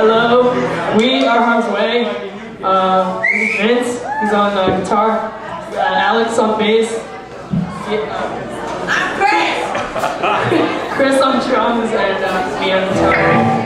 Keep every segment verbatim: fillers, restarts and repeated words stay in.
Hello, we are Harm's Way. Uh, this is Vince, he's on uh, guitar. Uh, Alex on bass. Yeah, uh, I'm Chris! Chris on drums, and uh, me on guitar.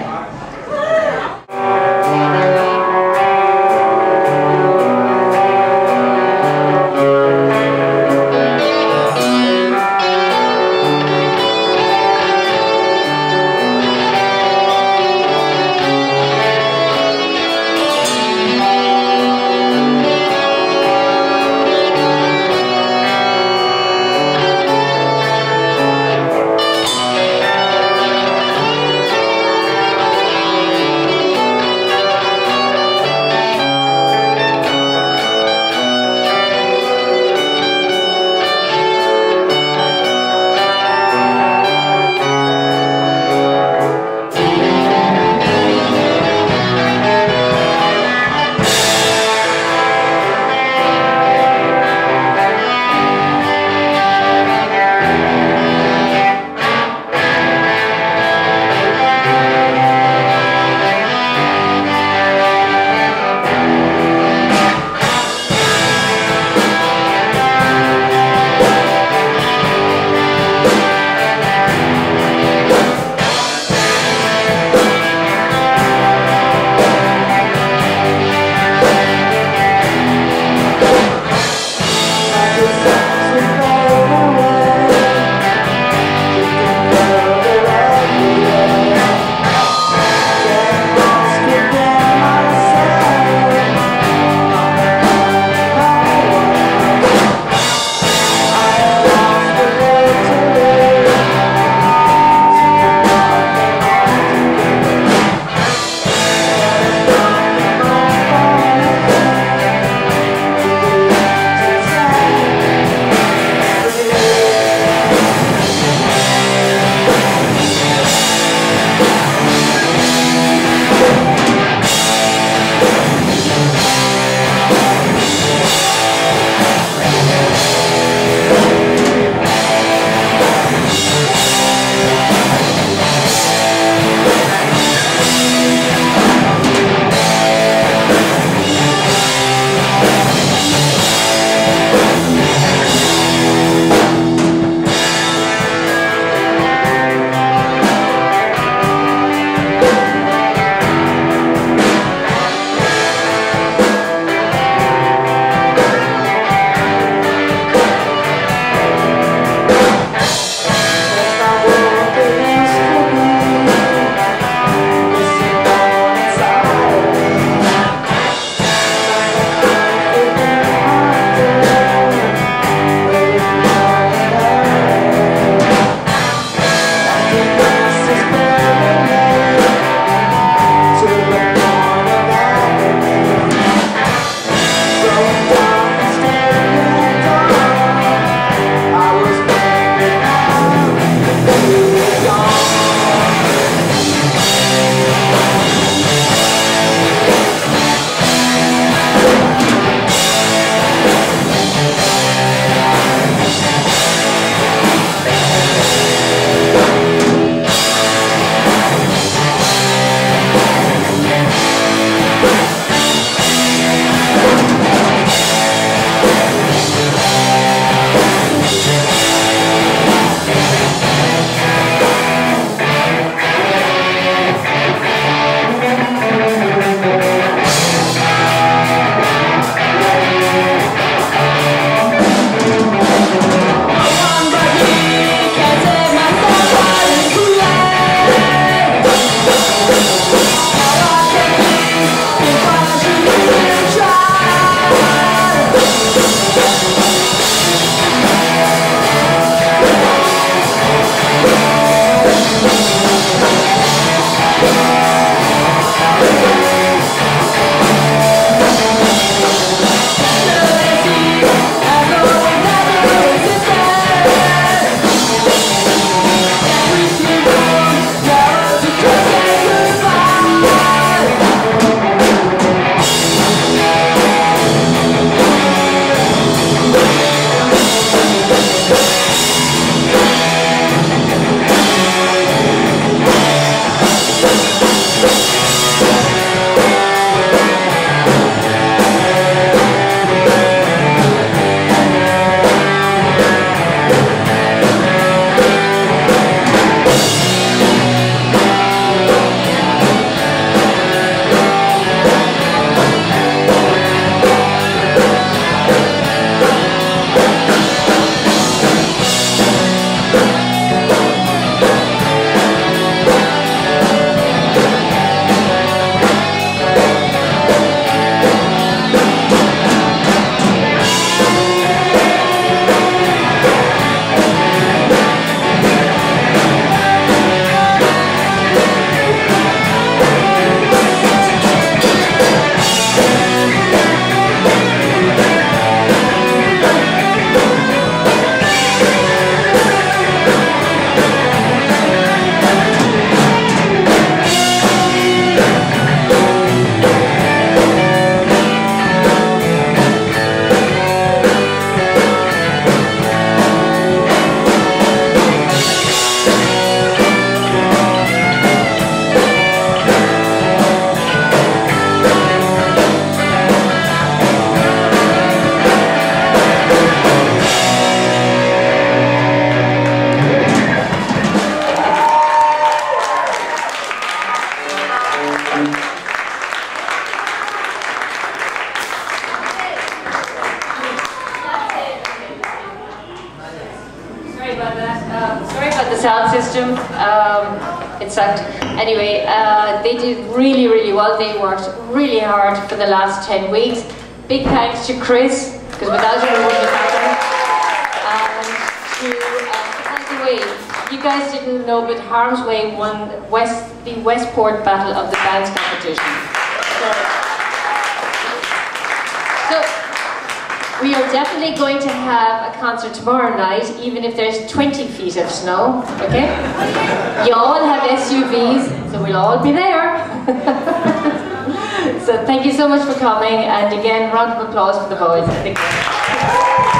sucked. Anyway, uh, they did really, really well. They worked really hard for the last ten weeks. Big thanks to Chris, because without him it wouldn't have happened. And to, uh, by the way, you guys didn't know, but Harm's Way won West, the Westport Battle of the Bands competition. So, so, we are definitely going to have a concert tomorrow night, even if there's twenty feet of snow, okay? You all have S U Vs, so we'll all be there. So thank you so much for coming, and again, round of applause for the boys.